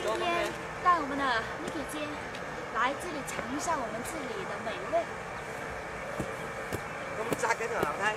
今天带我们的妮姐姐来这里尝一下我们这里的美味。 咁炸嘅同牛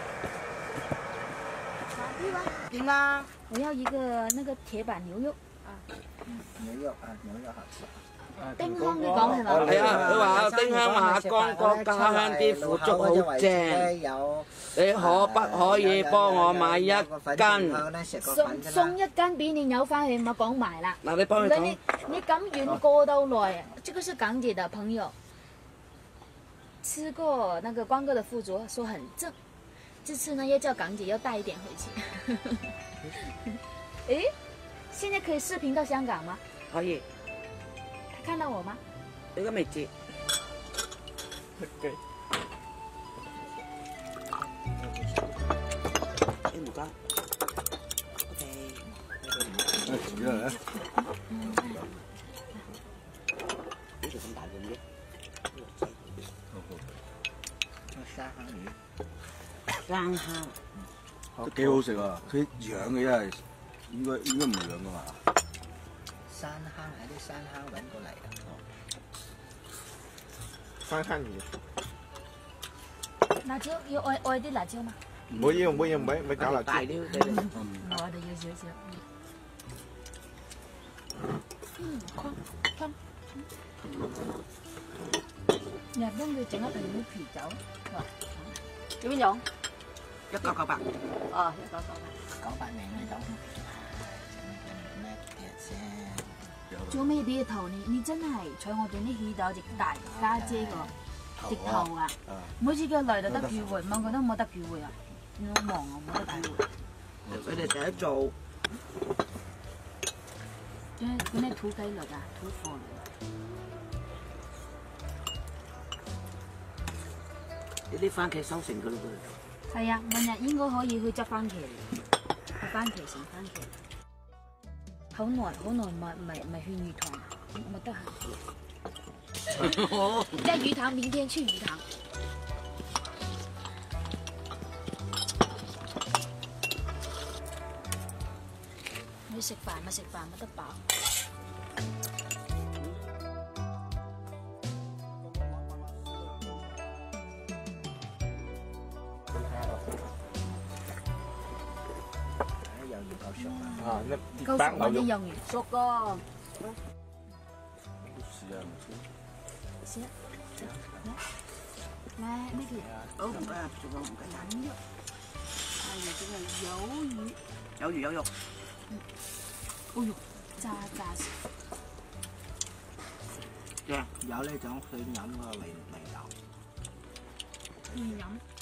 可以吗？ 梯點啦？ 我要一个那个铁板牛肉啊。 牛肉啊，牛肉好吃。 丁香你講係嘛？ 係啊，佢話丁香話江國家鄉啲腐竹好正，你可不可以幫我買一斤？ 送一斤俾你有翻去，唔好講埋啦。 嗱，你幫佢講。 你咁遠過到來，這個是港姐的朋友，吃過那個光哥的腐竹，說很正。這次呢，要叫港姐要帶一點回去。誒，現在可以視頻到香港嗎？ 可以。 他看到我嗎？ 應該未接。誒唔該。OK。 煮啦。 呢條咁大碗嘅。 沙坑魚。 生蝦。 都幾好食啊！佢養嘅真係應該唔養噶嘛。山坑喺啲山坑揾過嚟嘅。 山坑魚。 辣椒要愛啲辣椒嘛？ 唔好要，唔好搞辣椒。 大料。 我哋要少少。香。日本佢整一瓶啲啤酒，要邊種 ？1998。 哦，1998 年呢種。 做咩俾頭你真係坐我哋啲起到隻大家姐個直頭啊！每次叫嚟就得聚會，我覺得冇得聚會啊！我忙啊，冇得聚會。 佢哋第一做。 嗰啲土雞類啊，土貨類。 呢啲番茄收成㗎啦噃。 係啊，明日應該可以去執番茄嚟，番茄成番茄。好耐咪去魚塘，冇得閒。在魚塘，明天去魚塘。你食飯咪食飯，冇得飽。 啊， 夠熟嗰啲魷魚熟個。試來，那個， 好唔該啊，做個唔該。 腩肉，還有這個魷魚。 有魚有肉。 哦呦，渣實。 有呢種去飲個味道。 去飲。